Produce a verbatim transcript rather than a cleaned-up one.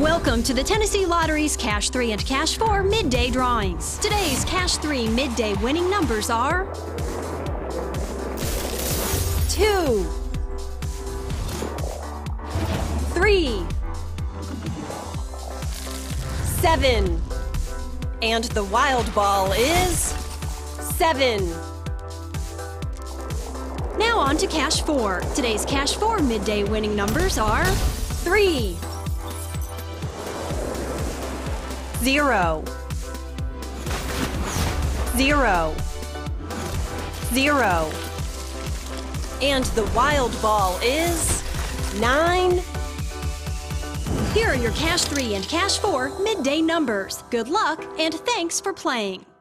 Welcome to the Tennessee Lottery's Cash three and Cash four midday drawings. Today's Cash three midday winning numbers are two, three, seven, and the wild ball is seven. Now on to Cash four. Today's Cash four midday winning numbers are three, zero, zero, zero, and the wild ball is nine. Here are your Cash three and Cash four midday numbers. Good luck and thanks for playing.